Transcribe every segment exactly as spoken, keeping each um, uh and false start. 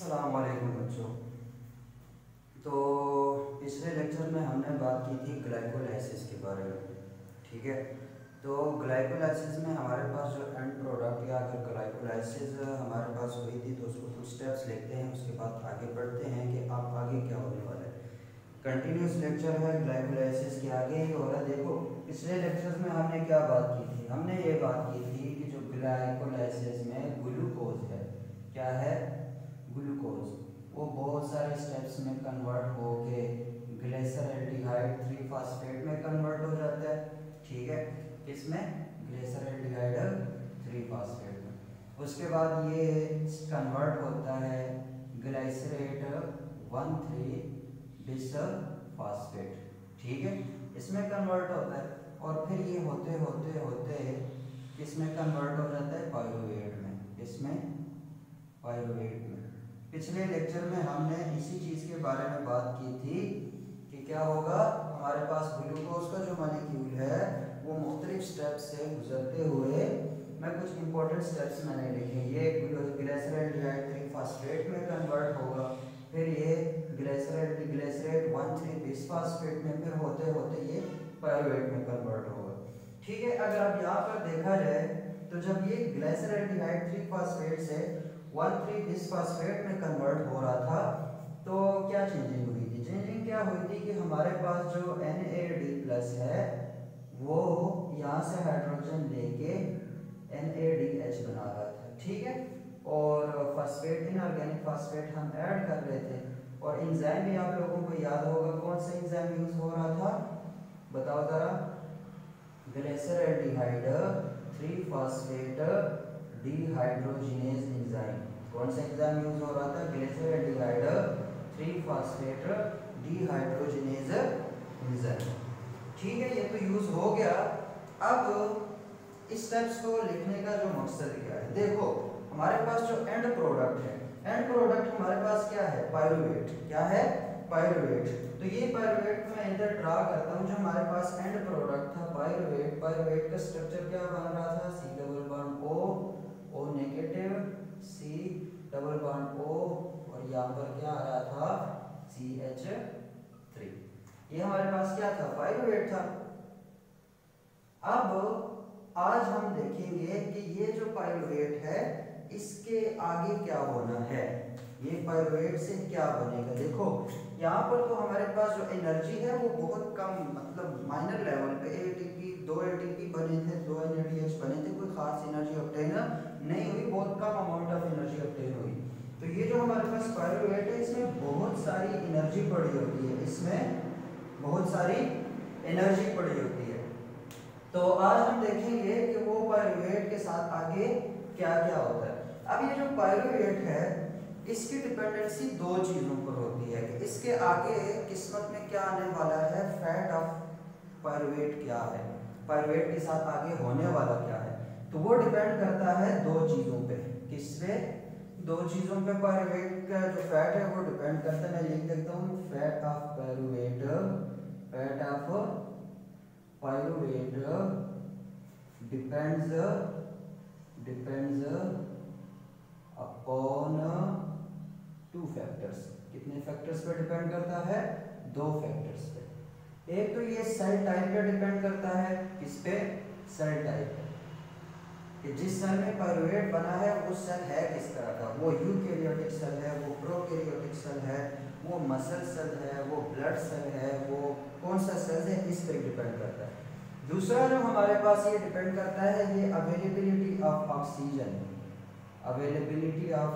अस्सलाम वालेकुम बच्चों। तो पिछले लेक्चर में हमने बात की थी ग्लाइकोलाइसिस के बारे में। ठीक है, तो ग्लाइकोलाइसिस में हमारे पास जो एंड प्रोडक्ट या अगर ग्लाइकोलाइसिस हमारे पास हुई थी तो उसको कुछ स्टेप्स लिखते हैं, उसके बाद आगे बढ़ते हैं कि आप आगे क्या होने वाला है। कंटिन्यूस लेक्चर है, ग्लाइकोलाइसिस के आगे ही हो रहा है। देखो पिछले लेक्चर में हमने क्या बात की थी, हमने ये बात की थी कि जो ग्लाइकोलाइसिस में ग्लूकोज है, क्या है, ग्लूकोज, वो बहुत सारे स्टेप्स में कन्वर्ट होके ग्लिसरॉल्डिहाइड थ्री फास्फेट में कन्वर्ट हो जाता है। ठीक है, किसमें, ग्लिसरॉल्डिहाइड थ्री फास्फेट में। उसके बाद ये कन्वर्ट होता है ग्लाइसरेट वन थ्री बिसफास्फेट। ठीक है, इसमें कन्वर्ट होता है और फिर ये होते होते होते किसमें कन्वर्ट हो जाता है, पायरुवेट में। इसमें पायरुवेट में पिछले लेक्चर में हमने इसी चीज़ के बारे में बात की थी कि क्या होगा, हमारे पास ग्लूकोज का जो मॉलिक्यूल है वो मुख्तलिफ स्टेप्स से गुजरते हुए, मैं कुछ इंपॉर्टेंट स्टेप्स मैंने लिखे, ये ग्लिसरॉल्डिहाइड थ्री फास्फेट में कन्वर्ट होगा, फिर ये glycerol glycerate one three bisphosphate में, फिर होते होते ये पायरुवेट में कन्वर्ट होगा। ठीक है, अगर अब यहाँ पर देखा जाए तो जब ये ग्लिसरॉल्डिहाइड थ्री फास्फेट से वन थ्री बिसफास्फेट में कन्वर्ट हो रहा था तो क्या चेंजिंग हुई थी, चेंजिंग क्या हुई थी कि हमारे पास जो एन ए डी प्लस है वो यहाँ से हाइड्रोजन लेके एन ए डी एच बना रहा था। ठीक है, और फास्फेट, इनऑर्गेनिक फास्फेट हम ऐड कर रहे थे, और एंजाइम भी आप लोगों को याद होगा कौन सा एंजाइम यूज हो रहा था, बताओ जरा, glyceraldehyde three phosphate dehydrogenase enzyme. कौन सा एंजाइम यूज हो रहा था, glyceraldehyde three phosphate dehydrogenase enzyme. ठीक है, ये तो यूज हो गया। अब इस स्टेप्स को लिखने का जो मकसद क्या है, देखो हमारे पास जो एंड प्रोडक्ट है, एंड प्रोडक्ट हमारे पास क्या है, पायरुवेट। क्या है, पायरुवेट। तो ये पायरुवेट मैं इधर ड्रा करता हूँ, जो हमारे पास एंड प्रोडक्ट था पायरुवेट, पायरुवेट का स्ट्रक्चर क्या बन रहा था, C double bond O, O negative, C double bond O, और यहाँ पर क्या आ रहा था, सी एच थ्री। ये हमारे पास क्या था, पायरुवेट था। अब आज हम देखेंगे कि ये जो पायरुवेट है इसके आगे क्या होना है, ये पायरुवेट से क्या बनेगा। देखो यहाँ पर तो हमारे पास जो एनर्जी है वो बहुत कम, मतलब माइनर लेवल पे एटीपी, दो एटीपी बने थे, दो एनएडीएच बने थे, कोई खास एनर्जी ऑब्टेन नहीं हुई, बहुत कम अमाउंट ऑफ एनर्जी ऑब्टेन हुई। तो ये जो हमारे पास पायरुवेट है इसमें बहुत सारी एनर्जी पड़ी होती है, इसमें बहुत सारी एनर्जी पड़ी होती है। तो आज हम देखेंगे कि वो पायरुवेट के साथ आगे क्या क्या होता है। अब ये जो पायरुवेट है इसकी डिपेंडेंसी दो चीजों पर होती है कि इसके आगे किस्मत में क्या आने वाला है, फैट ऑफ पायरुवेट क्या है, पायरुवेट के साथ आगे होने वाला क्या है। तो वो डिपेंड करता है दो चीजों पे, किस पे, दो चीजों पे पायरुवेट का जो फैट है वो डिपेंड करता है। मैं लिख देता हूँ, fate of pyruvate, fate of pyruvate depends depends upon two factors. कितने फैक्टर्स पे डिपेंड करता है, दो फैक्टर्स पे। एक तो ये सेल टाइप पे डिपेंड करता है, किस पे, सेल टाइप पे, कि जिस सेल में पायरुवेट बना है वो सेल है किस तरह का, वो यूकैरियोटिक सेल है, वो प्रोकैरियोटिक सेल है, वो मसल सेल है, वो ब्लड सेल है, वो कौन सा सेल है, इस पर डिपेंड करता है। दूसरा जो हमारे पास ये डिपेंड करता है, ये availability of oxygen, availability of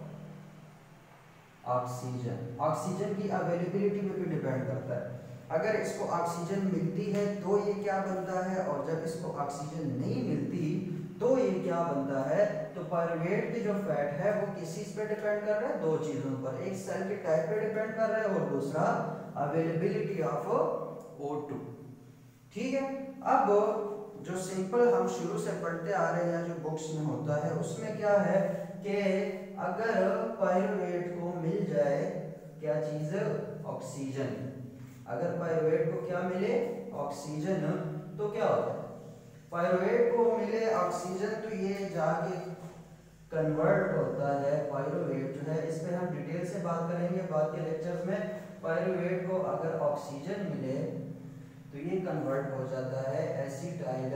oxygen, oxygen की अवेलेबिलिटी पे भी डिपेंड करता है। अगर इसको ऑक्सीजन मिलती है तो ये क्या बनता है, और जब इसको ऑक्सीजन नहीं मिलती तो ये क्या बनता है। तो पायरुवेट की जो फैट है वो किस चीज पे डिपेंड कर रहा है, दो चीजों पर, एक सेल के टाइप पे डिपेंड कर रहा है और दूसरा अवेलेबिलिटी ऑफ ओ टू। ठीक है, अब जो सिंपल हम शुरू से पढ़ते आ रहे हैं, जो बुक्स में होता है उसमें क्या है कि अगर पायरुवेट को मिल जाए क्या चीज, ऑक्सीजन, अगर पायरुवेट को क्या मिले, ऑक्सीजन, तो क्या होता है, पायरुवेट को मिले ऑक्सीजन तो ये जाके कन्वर्ट होता है पायरुवेट जो है, इस पे हम डिटेल से बात करेंगे बाद के लेक्चर्स में। पायरुवेट को अगर ऑक्सीजन मिले तो ये कन्वर्ट हो जाता है एसिटाइल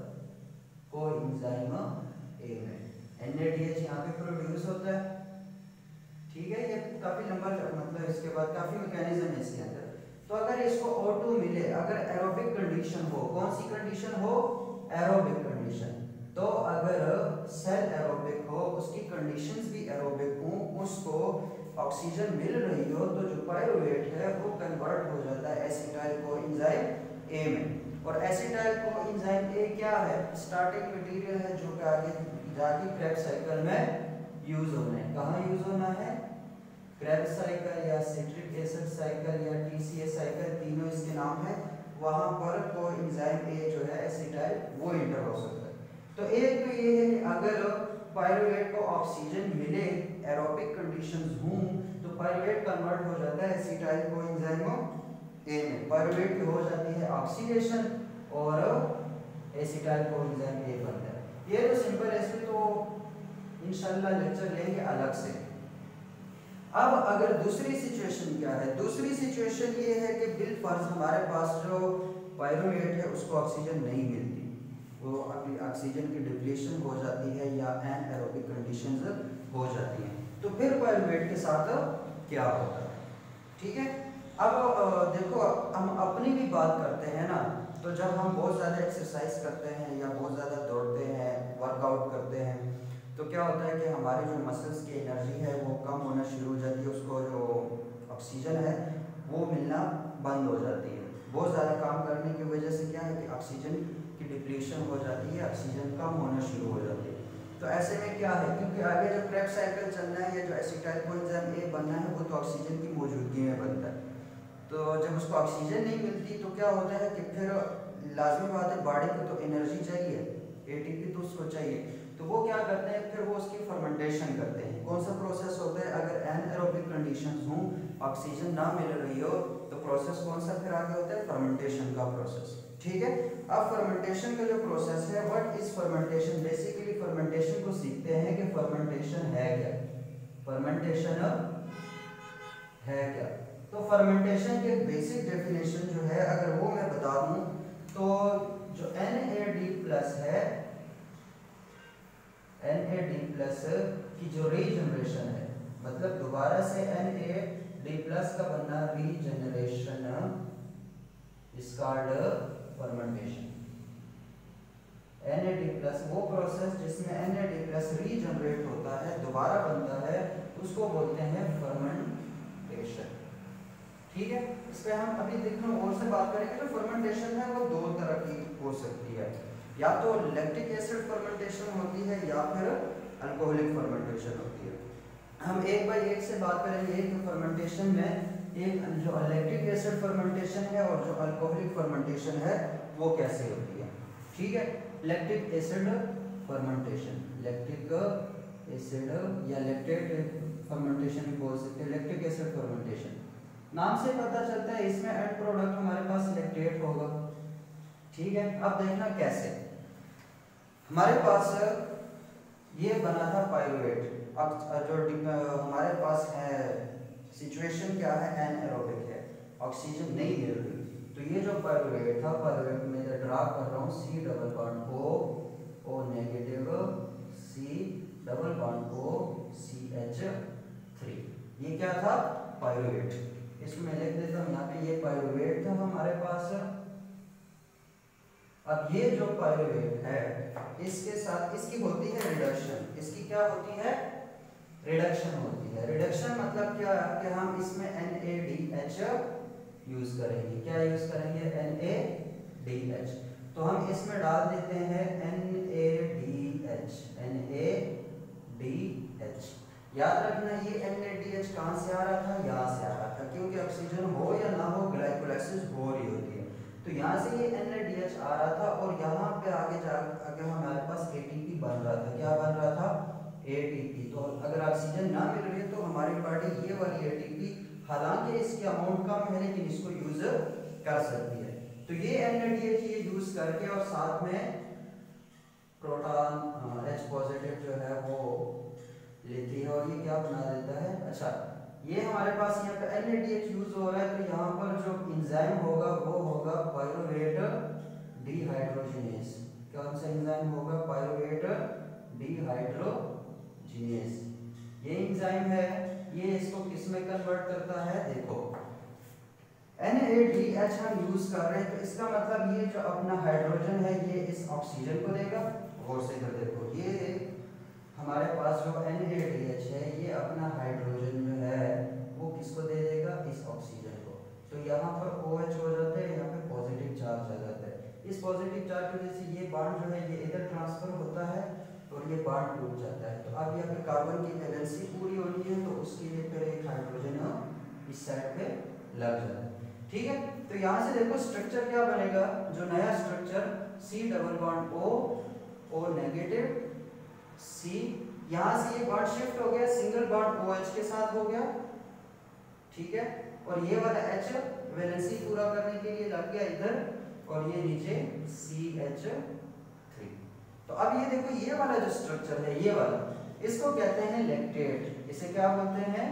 कोएंजाइम ए में। एन ए डी एच यहाँ पे प्रोड्यूस होता है, ठीक है। ये काफी लंबा मतलब इसके बाद काफी मैकेनिज्म है इसके अंदर। तो अगर इसको ओ टू मिले, अगर एरोबिक कंडीशन हो, कौन सी कंडीशन हो, एरोबिक कंडीशन, तो अगर सेल एरोबिक हो, उसकी कंडीशंस भी एरोबिक हो, उसको ऑक्सीजन मिल रही हो, तो जो पायरुवेट है वो कन्वर्ट हो जाता है एसिटाइल कोएंजाइम ए में। और एसिटाइल कोएंजाइम ए क्या है, स्टार्टिंग मटेरियल है जो कि आगे जाके क्रेब्स साइकिल में यूज होना है। कहाँ यूज होना है, क्रेब्स साइकिल या सिट्रिक एसिड साइकिल या टीसीए साइकिल, तीनों इसके नाम है। वहां पर कोएंजाइम ए जो है एसिटाइल वो इंटर हो सकता है। तो एक तो ये है कि अगर पायरुवेट को ऑक्सीजन मिले, एरोबिक कंडीशंस हों, तो पायरुवेट कन्वर्ट हो जाता है एसिटाइल कोएंजाइम ए में। पायरुवेट की हो जाती है ऑक्सीडेशन और एसिटाइल कोएंजाइम ए बनता है। ये तो सिंपल है, इसमें तो इंशाल्लाह लेक्चर लेंगे अलग से। अब अगर दूसरी सिचुएशन क्या है, दूसरी सिचुएशन ये है कि बिल फर्ज हमारे पास जो पायरुवेट है उसको ऑक्सीजन नहीं मिलती, वो ऑक्सीजन की डिप्लीशन हो जाती है या एनएरोबिक कंडीशंस हो जाती हैं, तो फिर पायरुवेट के साथ क्या होता है, ठीक है। अब देखो हम अपनी भी बात करते हैं ना, तो जब हम बहुत ज़्यादा एक्सरसाइज करते हैं या बहुत ज़्यादा दौड़ते हैं, वर्कआउट करते हैं, तो क्या होता है कि हमारे जो मसल्स की एनर्जी है वो कम होना शुरू हो जाती है, उसको जो ऑक्सीजन है वो मिलना बंद हो जाती है। बहुत ज़्यादा काम करने की वजह से क्या है कि ऑक्सीजन की डिप्लीशन हो जाती है, ऑक्सीजन कम होना शुरू हो जाती है। तो ऐसे में क्या है, क्योंकि आगे जो क्रेब्स साइकिल चलना है या जो एसिटाइल कोएंजाइम ए बनना है वो तो ऑक्सीजन की मौजूदगी में बनता है। तो जब उसको ऑक्सीजन नहीं मिलती तो क्या होता है कि फिर लाजमी बात है बॉडी को तो एनर्जी चाहिए, एटीपी तो उसको चाहिए, तो वो क्या करते हैं फिर वो उसकी फर्मेंटेशन करते हैं। कौन सा प्रोसेस होता है, अगर एनएरोबिक कंडीशंस हों, ऑक्सीजन ना मिल रही हो, तो प्रोसेस कौन सा फिर आगे होता है, फर्मेंटेशन का प्रोसेस, ठीक है। अब फर्मेंटेशन का जो प्रोसेस है, what is fermentation, basically fermentation को सीखते हैं कि फर्मेंटेशन है क्या, फर्मेंटेशन है क्या। तो फर्मेंटेशन के बेसिक डेफिनेशन जो है अगर वो मैं बता दूं, तो जो एन ए डी प्लस है, एन ए डी प्लस की जो रीजनरेशन है, मतलब दोबारा से एन ए डी प्लस का बनना regeneration is called fermentation. N A D plus वो प्रोसेस जिसमें N A D plus regenerate होता है, दोबारा बनता है, उसको बोलते हैं फर्मेंटेशन, ठीक है। इस पे हम अभी देखना और से बात करेंगे। जो फर्मेंटेशन है वो दो तरह की हो सकती है, या तो लैक्टिक एसिड फर्मेंटेशन होती है या फिर अल्कोहलिक फर्मेंटेशन होती है। हम एक बाय एक से बात करेंगे कि फर्मेंटेशन में एक जो लैक्टिक एसिड फर्मेंटेशन है और जो अल्कोहलिक फर्मेंटेशन है वो कैसे होती है, ठीक है। Lactic acid fermentation, lactic acid या लैक्टेट फर्मेंटेशन भी बोल सकते हैं, लैक्टिक एसिड फर्मेंटेशन नाम से पता चलता है इसमें एंड प्रोडक्ट हमारे पास लैक्टेट होगा, ठीक है। अब देखना कैसे, हमारे पास ये बना था पायरुवेट, अब जो हमारे पास है सिचुएशन क्या है, एनएरोबिक है, ऑक्सीजन नहीं मिल रही, तो ये जो पायरुवेट था, पायरुवेट में ड्रा कर रहा हूँ C double bond O, O negative, C double bond O, C H three, ये क्या था, पायरुवेट। इसमें लिख देता हूँ यहाँ पे, ये पायरुवेट था हमारे पास। अब ये जो पायरुवेट है इसके साथ इसकी होती है रिडक्शन, इसकी क्या होती है, रिडक्शन होती है। रिडक्शन मतलब क्या है कि हम इसमें N A D H use करेंगे, क्या यूज करेंगे, एन ए डी एच। तो हम इसमें डाल देते हैं N A D H, N A D H. याद रखना ये एन ए डी एच कहाँ से आ रहा था, यहाँ से आ रहा था, क्योंकि ऑक्सीजन हो या ना हो ग्लाइकोलाइसिस हो रही होती है, तो यहाँ से ये एन ए डी एच आ रहा था और यहाँ पे आगे जा आगे हमारे पास ए टी पी बन रहा था, क्या बन रहा था, ए टी पी। तो अगर ऑक्सीजन ना मिल रही है तो हमारी बॉडी ये वाली ए टी पी, हालांकि इसकी अमाउंट कम है लेकिन इसको यूज कर सकती है। तो ये एन ए डी एच ये यूज करके और साथ में प्रोटॉन एच पॉजिटिव जो है वो N A D H use हो रहा है तो यहाँ पर जो एंजाइम होगा वो होगा पायरुवेट डिहाइड्रोजिनेज। कौन सा एंजाइम होगा? Pyruvate dehydrogenase. ये एंजाइम है, ये इसको किस में कन्वर्ट करता है? देखो एन ए डी एच हम यूज कर रहे हैं तो इसका मतलब ये जो अपना हाइड्रोजन है ये इस ऑक्सीजन को देगा। गौर से कर देखो, ये हमारे पास जो एन ए डी एच है ये अपना हाइड्रोजन जो है वो किसको दे देगा? इस ऑक्सीजन को। तो यहाँ पर OH हो जाता है, यहाँ पे पॉजिटिव चार्ज आ जाता है। इस पॉजिटिव चार्ज की वजह से ये बॉन्ड जो है ये इधर ट्रांसफर होता है और ये बॉन्ड टूट जाता है। तो अब यहाँ पे कार्बन की वैलेंसी पूरी होनी है तो उसके लिए फिर एक हाइड्रोजन इस साइड पे लग जाता है। ठीक है, तो यहाँ से देखो स्ट्रक्चर क्या बनेगा? जो नया structure C double bond O, O negative, C, यहाँ से ये बॉन्ड शिफ्ट हो गया, सिंगल बॉन्ड OH के साथ हो गया। ठीक है, और ये वाला H वैलेंसी पूरा करने के लिए लग गया इधर और ये नीचे सी एच थ्री। तो अब ये देखो ये वाला जो स्ट्रक्चर है ये वाला, इसको कहते हैं लैक्टेट। इसे क्या बोलते हैं?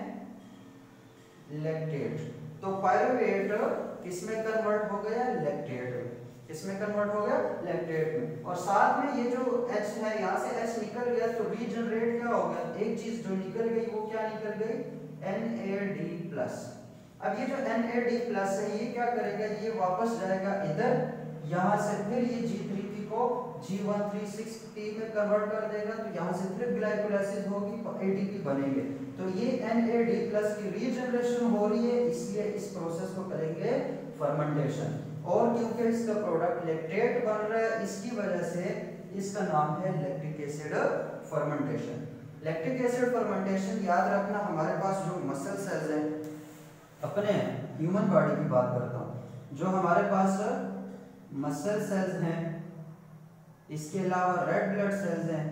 लैक्टेट। तो पायरुवेट किसमें कन्वर्ट हो गया? लैक्टेट में। किसमें कन्वर्ट हो गया? लैक्टेट में। और साथ में ये जो H है यहाँ से H निकल गया तो रीजनरेट क्या हो गया? एक चीज जो निकल गई वो क्या निकल गई? N A D plus. अब ये जो एन ए डी प्लस है ये क्या करेगा? ये वापस जाएगा इधर, यहाँ से फिर ये जी थ्री पी को G one three six T में कन्वर्ट कर देगा तो यहाँ से फिर ग्लाइकोलाइसिस होगी, एटीपी बनेंगे। तो ये एन ए डी प्लस की रीजनरेशन हो रही है, इसलिए इस प्रोसेस को करेंगे फर्मेंटेशन। और क्योंकि इसका प्रोडक्ट लैक्टेट बन रहा है इसकी वजह से इसका नाम है lactic acid fermentation. Lactic acid fermentation याद रखना, हमारे पास जो मसल सेल्स हैं, अपने ह्यूमन बॉडी की बात करता हूँ, जो हमारे पास मसल सेल्स हैं, इसके अलावा रेड ब्लड सेल्स हैं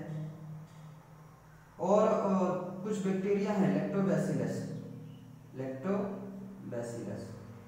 और, और कुछ बैक्टीरिया हैं लैक्टोबैसिलस, लैक्टोबैसिलस।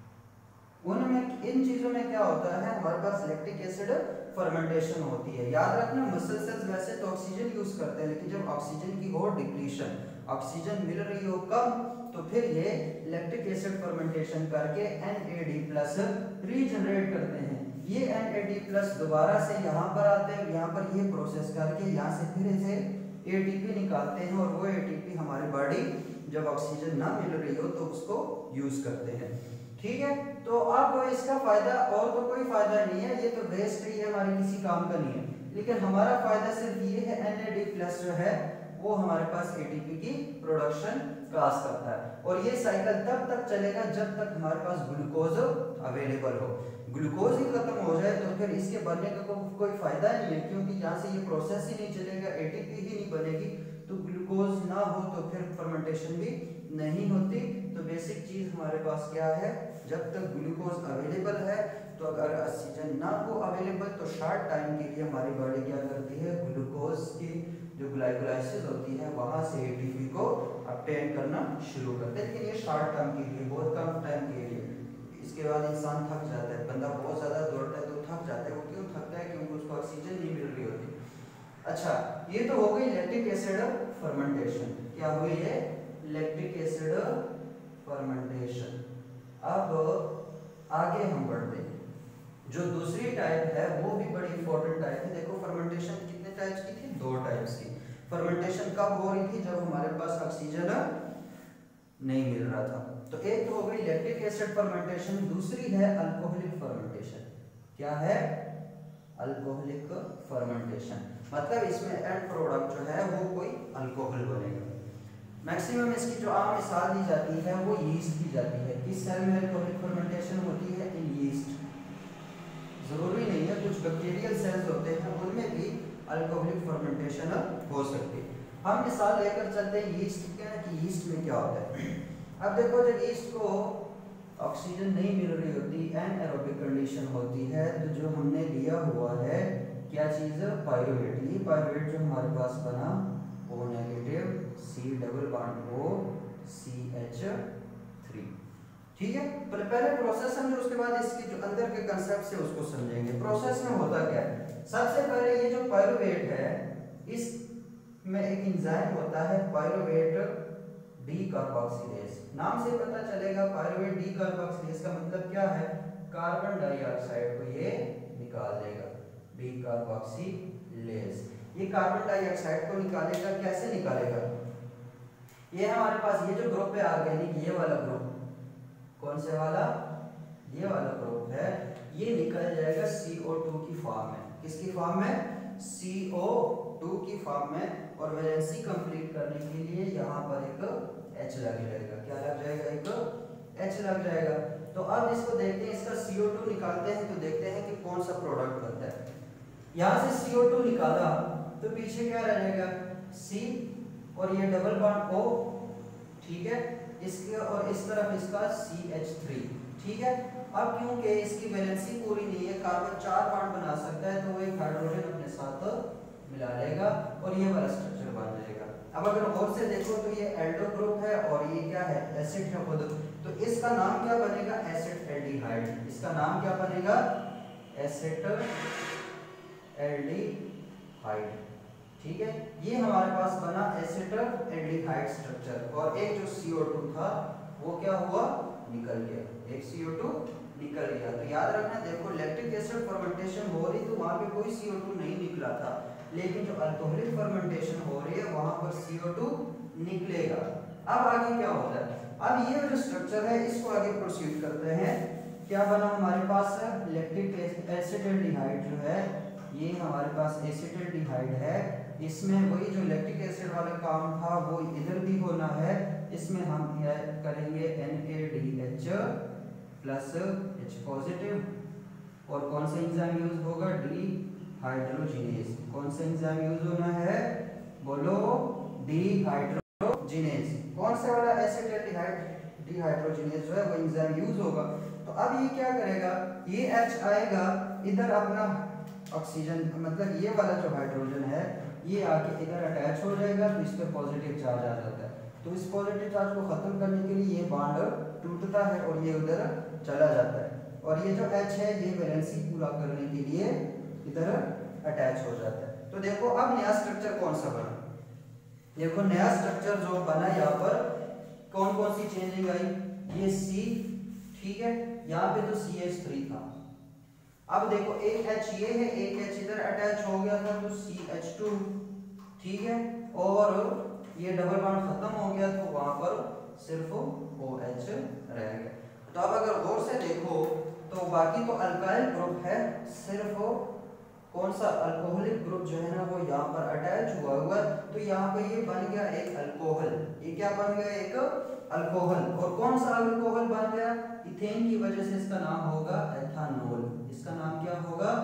उनमें इन चीजों में क्या होता है? हमारे पास लैक्टिक एसिड फर्मेंटेशन होती है। याद रखना मसल सेल्स वैसे तो ऑक्सीजन यूज करते हैं, लेकिन जब ऑक्सीजन की हो डिप्लीशन, ऑक्सीजन मिल रही हो कम, तो फिर ये लैक्टिक एसिड फर्मेंटेशन करके N A D plus regenerate करते हैं। ये एन ए डी प्लस दोबारा से यहाँ पर आते हैं, यहाँ पर ये प्रोसेस करके यहाँ से फिर इसे ए टी पी निकालते हैं और वो ए टी पी हमारी बॉडी जब ऑक्सीजन ना मिल रही हो तो उसको यूज करते हैं। ठीक है, तो अब इसका फायदा और तो कोई फायदा नहीं है, ये तो वेस्ट ही है, हमारे किसी काम का नहीं है। लेकिन हमारा फायदा सिर्फ ये है एन ए डी प्लस जो है वो हमारे पास ए टी पी की प्रोडक्शन काज करता है। और ये साइकिल तब तक चलेगा जब तक हमारे पास ग्लूकोज अवेलेबल हो। ग्लूकोज ही खत्म हो जाए तो फिर इसके बनने का को, कोई फायदा नहीं है, क्योंकि यहाँ से ये प्रोसेस ही नहीं चलेगा, ए टी पी ही नहीं बनेगी। तो ग्लूकोज ना हो तो फिर फर्मेंटेशन भी नहीं होती। तो बेसिक चीज हमारे पास क्या है? जब तक ग्लूकोज अवेलेबल है, तो अगर ऑक्सीजन ना हो अवेलेबल तो शॉर्ट टाइम के लिए हमारी बॉडी क्या करती है? ग्लूकोज की जो ग्लाइकोलाइसिस होती है वहां से एटीपी को ऑब्टेन करना शुरू करते हैं। लेकिन ये शॉर्ट टर्म के लिए, बहुत कम टाइम के लिए। इसके बाद इंसान थक जाता है, बंदा बहुत ज्यादा दौड़ता है तो थक जाता है। वो क्यों थकता है? क्योंकि उसको ऑक्सीजन नहीं मिल रही होती। अच्छा, ये तो हो गई लैक्टिक एसिड फर्मेंटेशन। क्या हुई है? Lactic acid fermentation. अब आगे हम बढ़ते हैं, जो दूसरी टाइप है वो भी बड़ी इंपॉर्टेंट टाइप है। देखो फर्मेंटेशन कितने टाइप्स की थी? दो टाइप्स की। फर्मेंटेशन कब हो रही थी? जब हमारे पास ऑक्सीजन नहीं मिल रहा था। तो एक तो हो गई लैक्टिक एसिड फर्मेंटेशन, दूसरी है अल्कोहलिक फर्मेंटेशन। क्या है? Alcoholic fermentation. मतलब इसमें एंड प्रोडक्ट जो है वो कोई अल्कोहल बनेगा। मैक्सिमम इसकी जो आम मिसाल दी जाती है वो यीस्ट दी जाती है। किस सेल में अल्कोहलिक फर्मेंटेशन होती है? In yeast. जरूरी नहीं है, कुछ बैक्टीरियल सेल्स होते हैं उनमें भी अल्कोहलिक फर्मेंटेशन हो सकती है। हम मिसाल लेकर चलते हैं यीस्ट की, कि यीस्ट में क्या होता है। अब देखो जब यीस्ट को ऑक्सीजन नहीं मिल रही होती, एनएरोबिक कंडीशन होती है, तो जो हमने लिया हुआ है क्या चीज़? पायरुवेट। ये पायरुवेट जो हमारे पास बना O negative, C double bond O, C H three. ठीक है, पहले प्रोसेस समझो, उसके बाद इसकी जो अंदर के कंसेप्ट से उसको समझेंगे। प्रोसेस में होता क्या है? सबसे पहले ये जो पायरुवेट है, इस में एक एंजाइम होता है पायरुवेट डी कार्बोक्सिलेज। नाम से पता चलेगा पायरुवेट डी कार्बोक्सिलेज का मतलब क्या है, कार्बन डाइऑक्साइड को ये निकाल देगा, डी कार्बोक्सिलेज। ये कार्बन डाइऑक्साइड को निकालेगा, कैसे निकालेगा, ये हमारे पास ये जो ग्रुप है ऑर्गेनिक, ये वाला ग्रुप, कौन से वाला, ये वाला ग्रुप है, ये निकल जाएगा सी ओ टू की फॉर्म में। किसकी फॉर्म में, सी ओ टू की फॉर्म में। और वैलेंसी कंप्लीट करने के लिए यहाँ पर एक H लग जाएगा, क्या लग जाएगा, एक H लग जाएगा। तो अब इसको देखते हैं, इसका सी ओ टू निकालते हैं तो देखते हैं कि कौन सा प्रोडक्ट बनता है। यहाँ से सी ओ टू निकाला तो पीछे क्या रह जाएगा, C और ये डबल बॉन्ड O, ठीक है, इसके और इस तरफ इसका सी एच थ्री, ठीक है। अब क्योंकि इसकी वैलेंसी पूरी नहीं है, कार्बन चार बॉन्ड बना सकता है, तो वो एक हाइड्रोजन अपने साथ मिला लेगा और ये वाला स्ट्रक्चर बन जाएगा। अब अगर और से देखो तो ये एल्डो ग्रुप है और ये क्या है, एसिड है खुद, तो इसका नाम क्या बनेगा, एसिड एल्डिहाइड। इसका नाम क्या बनेगा, एसिड एल्डिहाइड, ठीक है। ये हमारे पास बना एसिड एल्डिहाइड स्ट्रक्चर। और एक जो सी ओ टू था वो क्या हुआ, निकल गया, एक सी ओ टू निकल गया। तो याद रखना, देखो लैक्टिक एसिड फर्मेंटेशन हो रही तो वहां पे कोई सी ओ टू नहीं निकला था, लेकिन जो अल्कोहलिक फर्मेंटेशन हो रही है वहां पर सी ओ टू निकलेगा। अब आगे क्या होता है, अब ये जो स्ट्रक्चर है इसको आगे प्रोसीड करते हैं। क्या बना हमारे पास, लैक्टिक एसिड एल्डिहाइड जो है, ये हमारे पास एसिड एल्डिहाइड है। इसमें वही जो लैक्टिक एसिड वाला काम था वो इधर भी होना है। इसमें हम करेंगे N A D H plus H positive, और कौन सा एंजाइम यूज होगा, डी हाइड्रोजिनेज। कौन सा एंजाइम यूज होना है, बोलो, डी हाइड्रोजिनेज। कौन सा वाला एसिड एल्डिहाइड, डी हाइड्रोजिनेज जो है वो एंजाइम यूज होगा। तो अब ये क्या करेगा, ये H आएगा इधर, अपना ऑक्सीजन मतलब ये वाला जो हाइड्रोजन है ये आके इधर अटैच हो जाएगा, तो इस पर पॉजिटिव चार्ज आ जाता है। तो इस पॉजिटिव चार्ज को खत्म करने के लिए ये बॉन्ड टूटता है और ये उधर चला जाता है, और ये जो H है ये वैलेंसी पूरा करने के लिए इधर अटैच हो जाता है। तो देखो अब नया स्ट्रक्चर कौन सा बना, देखो नया स्ट्रक्चर जो बना, यहाँ पर कौन कौन सी चेंजिंग आई, ये C, ठीक है, यहाँ पे तो सी एच थ्री था। अब देखो एक H ये है, एक H इधर अटैच हो गया था तो सी एच टू, ठीक है, और ये डबल बॉन्ड खत्म हो गया तो वहां पर सिर्फ OH रह गया। तो अब अगर गौर से देखो तो बाकी तो अल्काइल ग्रुप है, सिर्फ कौन सा अल्कोहलिक ग्रुप जो है ना वो यहाँ पर अटैच हुआ हुआ है। तो यहाँ पे ये बन गया एक अल्कोहल, ये क्या बन गया, एक अल्कोहल। और कौन सा अल्कोहल बन गया, इथेन की वजह से इसका नाम होगा एथानोल। इसका नाम क्या होगा,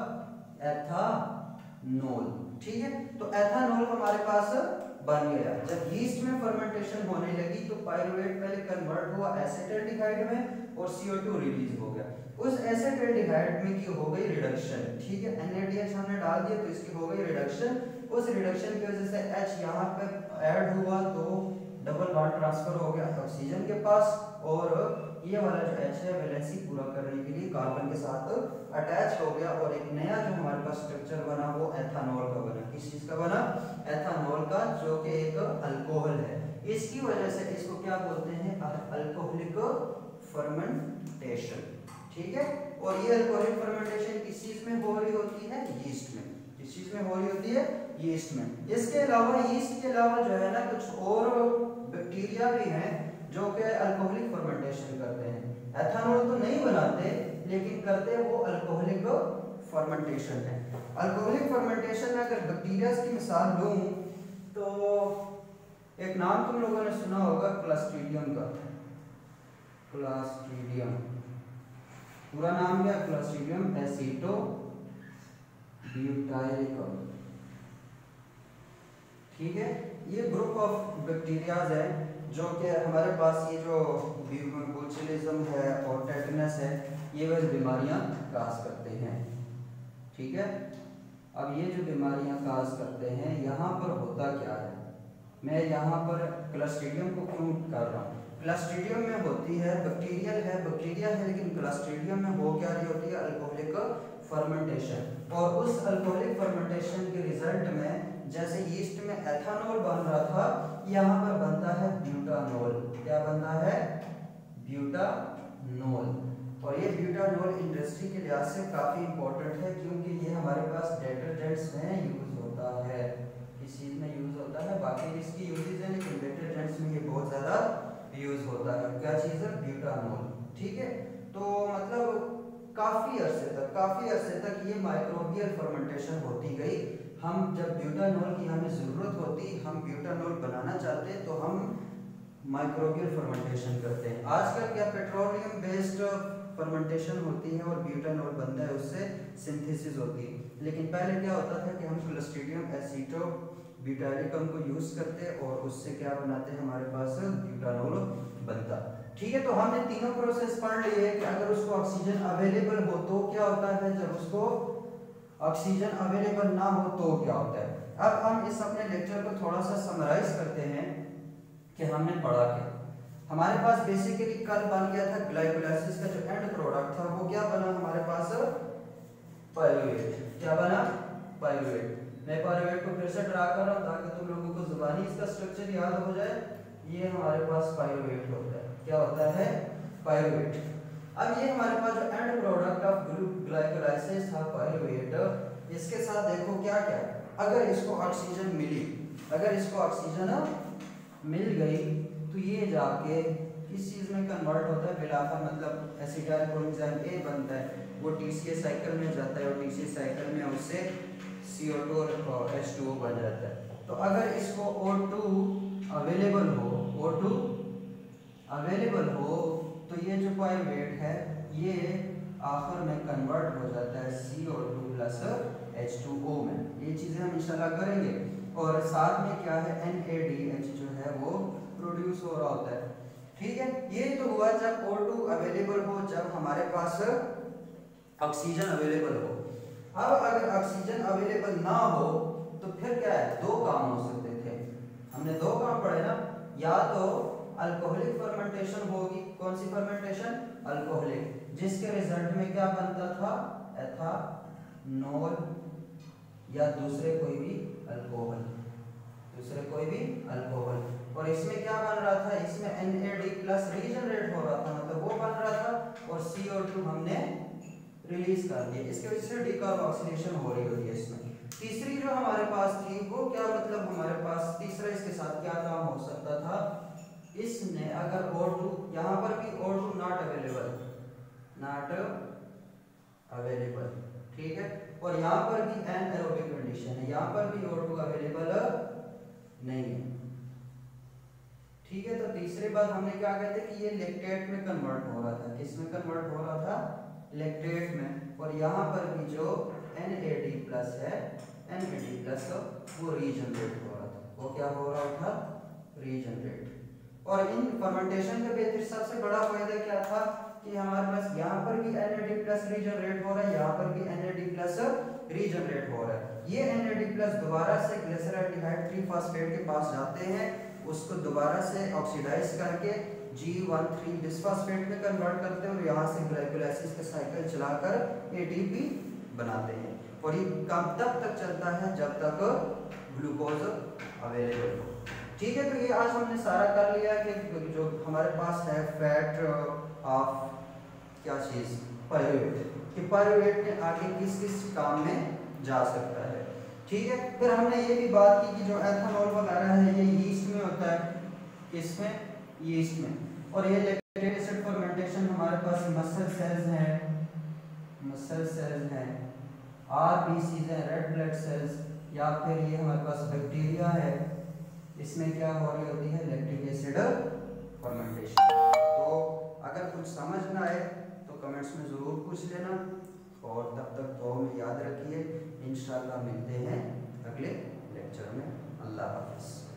एथानोल, ठीक है। तो एथानोल हमारे पास बन गया। जब यीस्ट में फर्मेंटेशन होने लगी तो पायरुवेट पहले कन्वर्ट हुआ एसिटाल्डिहाइड में और सी ओ टू रिलीज हो गया। उस एसिटाल्डिहाइड में की हो गई रिडक्शन, ठीक है, एन ए डी एच हमने डाल दिया तो इसकी हो गई रिडक्शन। उस रिडक्शन की वजह से H यहाँ पे ऐड हुआ तो डबल बॉन्ड ट्रांसफर हो गया ऑक्सीजन के पास, और ये वाला जो H है वैलेंसी पूरा करने के लिए कार्बन के साथ अटैच हो गया, और एक नया जो हमारे पास स्ट्रक्चर बना वो एथानॉल का बना। किस चीज का बना, एथानॉल का, जो कि एक अल्कोहल है। इसकी वजह से इसको क्या बोलते हैं, अल्कोहलिक फर्मेंटेशन, ठीक है। और ये अल्कोहलिक फर्मेंटेशन किस चीज में हो रही होती है, यीस्ट में। किस चीज में हो रही होती है, यीस्ट में। इसके अलावा यीस्ट के अलावा जो है ना कुछ और बैक्टीरिया भी हैं जो कि अल्कोहलिक फर्मेंटेशन करते हैं। एथानॉल तो नहीं बनाते लेकिन करते वो अल्कोहलिक फर्मेंटेशन है। अल्कोहलिक फर्मेंटेशन में अगर बैक्टीरिया की मिसाल लूं तो एक नाम तुम लोगों ने सुना होगा क्लस्ट्रीडियम का। क्लस्ट्रीडियम पूरा नाम क्या, क्लस्ट्रीडियम एसिटो ब्यूटाइलिकम, ठीक है। ये ग्रुप ऑफ बैक्टीरियाज है जो कि हमारे पास ये जो बोचुलिज्म है और टेटनस है ये वह बीमारियां काज करते हैं, ठीक है। अब ये जो बीमारियां काज करते हैं यहाँ पर होता क्या है, मैं यहाँ पर क्लस्ट्रीडियम को क्यों कर रहा हूँ। क्लस्ट्रीडियम में होती है बैक्टीरियल है बैक्टीरिया है लेकिन क्लस्ट्रीडियम में हो क्या रही होती है, अल्कोहलिक फर्मेंटेशन। और उस अल्कोहलिक फर्मेंटेशन के रिजल्ट में जैसे यीस्ट में एथानॉल बन रहा था, यहाँ पर बनता है ब्यूटानॉल। क्या बनता है? ब्यूटानॉल। और ये ब्यूटानॉल इंडस्ट्री के लिहाज से काफी इंपॉर्टेंट है, क्योंकि ये हमारे पास डिटर्जेंट्स में यूज होता है। इस चीज में यूज होता है, बाकी इसकी यूजेज है, लेकिन डिटर्जेंट्स में ये बहुत ज्यादा यूज होता है। क्या चीज है? ब्यूटानॉल। ठीक है, तो मतलब काफी अरसे तक काफी अरसे तक ये माइक्रोबियल फर्मेंटेशन होती गई। हम जब ब्यूटानॉल की हमें जरूरत होती, हम ब्यूटानॉल बनाना चाहते हैं, तो हम माइक्रोबियल फर्मेंटेशन करते हैं। आजकल क्या पेट्रोलियम बेस्ड फर्मेंटेशन होती है और ब्यूटानॉल बनता है, उससे सिंथेसिस होती है। लेकिन पहले क्या होता था कि हम क्लोस्ट्रीडियम एसीटो ब्यूटाइलिकम को यूज करते और उससे क्या बनाते हैं, हमारे पास ब्यूटानॉल बनता। ठीक है, तो हमने तीनों प्रोसेस पढ़ लिए कि अगर उसको ऑक्सीजन अवेलेबल हो तो क्या होता है, जब उसको ऑक्सीजन अवेलेबल ना हो तो क्या होता है। अब हम इस अपने लेक्चर को थोड़ा सा समराइज करते हैं कि हमने पढ़ा क्या। हमारे पास बेसिकली कल बन गया था ग्लाइकोलाइसिस का जो एंड प्रोडक्ट था, वो क्या बना हमारे पास? पाइरुवेट। क्या बना? पाइरुवेट। मैं पाइरुवेट को फिर से ड्रा कर रहा हूं ताकि तुम लोगों को जुबानी इसका स्ट्रक्चर याद हो जाए। ये हमारे पास पाइरुवेट होता है। क्या होता है? पाइरुवेट। अब ये हमारे पास जो एंड प्रोडक्ट ऑफ ग्लाइकोलाइसिस था पाइरुवेट, इसके साथ देखो क्या क्या, अगर इसको ऑक्सीजन मिली, अगर इसको ऑक्सीजन मिल गई तो ये जाके किस चीज में कन्वर्ट होता है? बिलाफा, मतलब एसिटाइल कोएंजाइम ए बनता है, वो टीसीए साइकिल में जाता है और टीसीए साइकिल में उससे सी ओ टू और एच टू ओ बन जाता है। तो अगर इसको ओ टू अवेलेबल हो, ओ टू अवेलेबल हो, तो ये जो पाइरुवेट है ये आखिर में कन्वर्ट हो जाता है C O two plus H two O में। ये चीजें हम इंशाल्लाह करेंगे। और साथ में क्या है? एन ए डी एच जो है वो प्रोड्यूस हो रहा होता है। ठीक है, ये तो हुआ जब ओ टू अवेलेबल हो, जब हमारे पास ऑक्सीजन अवेलेबल हो। अब अगर ऑक्सीजन अवेलेबल ना हो तो फिर क्या है? दो काम हो सकते थे। हमने दो काम पढ़े ना, या तो अल्कोहलिक फर्मेंटेशन होगी। कौन सी फर्मेंटेशन? अल्कोहलिक, जिसके रिजल्ट में क्या बनता था? एथानॉल या दूसरे कोई भी अल्कोहल, दूसरे कोई भी अल्कोहल। और इसमें क्या बन रहा था? इसमें N A D plus regenerate हो रहा था, मतलब वो बन रहा था और सी ओ टू हमने रिलीज कर दिया। इसके वजह से डिकार्बोक्सिलेशन हो रही होती है इसमें। तीसरी जो हमारे पास थी वो क्या, मतलब हमारे पास तीसरा इसके साथ क्या काम हो सकता था? इसने अगर ओ टू, यहाँ पर भी O two not available, not available, ठीक है, और यहाँ पर भी एनएरोबिक कंडीशन है, यहाँ पर भी ओ टू अवेलेबल नहीं है। ठीक है, तो तीसरी बात हमने क्या कहते कि ये लैक्टेट में कन्वर्ट हो रहा था। किस में कन्वर्ट हो रहा था? लैक्टेट में। और यहाँ पर भी जो एन ए डी प्लस है, एन ए डी प्लस वो रीजनरेट हो रहा था। वो क्या हो रहा था? रीजनरेट। और इन फर्मेंटेशन का बेहतर सबसे बड़ा फायदा क्या था कि हमारे पास यहाँ पर भी N A D plus regenerate हो रहा है, यहाँ पर भी N A D plus regenerate हो रहा है। ये एन ए डी प्लस दोबारा से ग्लिसरॉल्डिहाइड ट्रीफॉस्फेट के पास जाते हैं, उसको दोबारा से ऑक्सीडाइज करके जी वन थ्री बिस्फॉस्फेट में कन्वर्ट करते हैं और यहाँ से ग्लाइकोलाइसिस का साइकिल चलाकर ए टी पी बनाते हैं। और ये काम तब तक चलता है जब तक ग्लूकोज अवेलेबल हो। ठीक है, तो ये आज हमने सारा कर लिया कि जो हमारे पास है फैट ऑफ क्या चीज़? पाइरुवेट, कि पाइरुवेट में आगे किस किस काम में जा सकता है। ठीक है, फिर हमने ये भी बात की कि जो एथेनॉल वगैरह है ये यीस्ट में होता है। किसमें? यीस्ट में। और ये लैक्टिक एसिड फर्मेंटेशन हमारे पास मसल सेल्स हैं, मसल सेल्स हैं, आरबीसीज हैं, रेड ब्लड सेल्स, या फिर ये हमारे पास बैक्टीरिया है, इसमें क्या हो रही होती है? Lactic acid fermentation. तो अगर कुछ समझ ना आए तो कमेंट्स में ज़रूर पूछ लेना, और तब तक तो हमें याद रखिए। इंशाल्लाह मिलते हैं अगले लेक्चर में। अल्लाह हाफ़िज़।